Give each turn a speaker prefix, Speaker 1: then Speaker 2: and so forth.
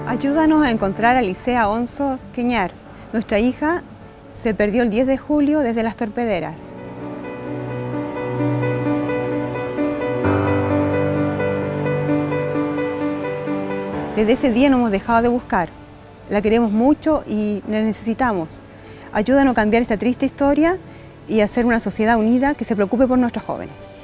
Speaker 1: Ayúdanos a encontrar a Licea Onzo Queñar. Nuestra hija se perdió el 10 de julio desde las torpederas. Desde ese día no hemos dejado de buscar. La queremos mucho y la necesitamos. Ayúdanos a cambiar esta triste historia y a hacer una sociedad unida que se preocupe por nuestros jóvenes.